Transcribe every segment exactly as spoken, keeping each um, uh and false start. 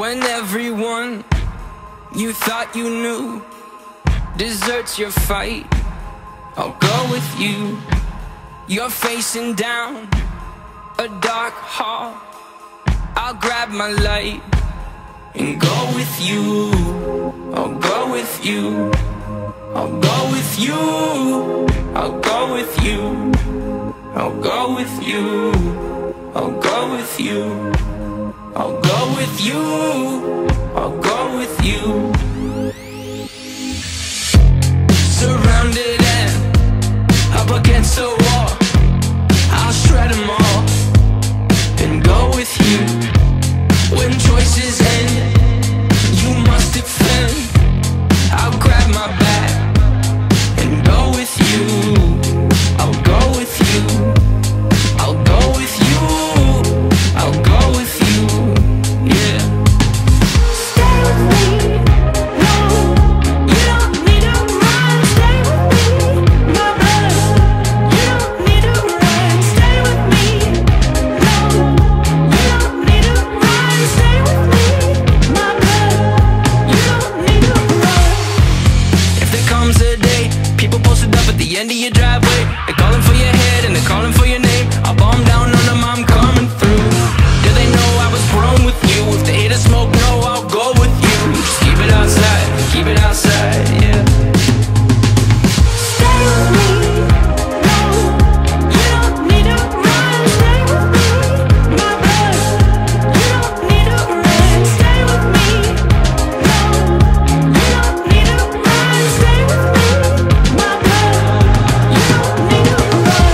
When everyone you thought you knew deserts your fight, I'll go with you. You're facing down a dark hall, I'll grab my light and go with you. I'll go with you. I'll go with you. I'll go with you. I'll go with you. I'll go with you. I'll go with you. I'll go with you. Surrounded and up against the wall, I'll shred them all and go with you. When choices end, you must defend. I'll grab my back and go with you. I'll go with you. I'll go with you. I'll go with you. Yeah. Stay with me. No, you don't need to run. Stay with me, my brother. You don't need to run. Stay with me. No, you don't need to run. Stay with me, my brother. You don't need to run. If there comes a day, people posted up at the end of your driveway, they're calling for your head and they're calling for your name, I'll bomb down on them, I'm coming through. Do they know I was grown with you? If they hate a smoke, no, I'll go with you. Just keep it outside, keep it outside, yeah. Stay with me. No, you don't need to run. Stay with me, my brother. You don't need to run. Stay with me. No, you don't need to run. Stay with me, my brother. You don't need to run.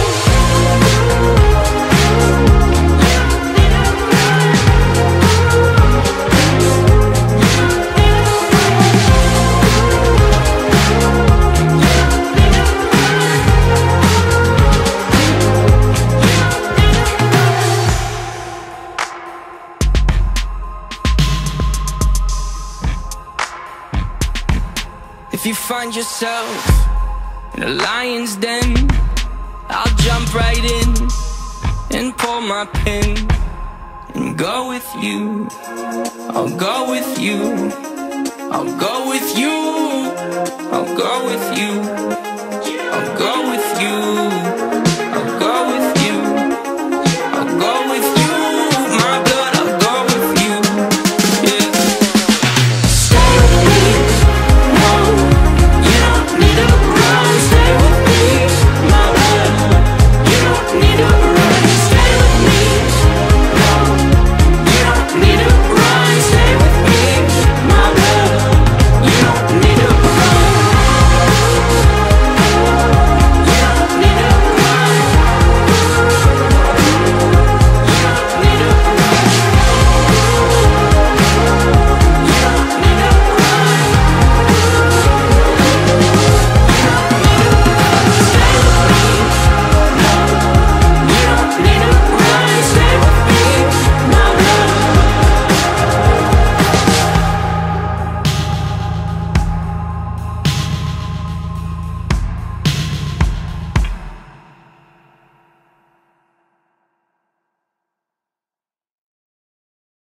If you find yourself in a lion's den, I'll jump right in and pull my pin and go with you. I'll go with you. I'll go with you. I'll go with you.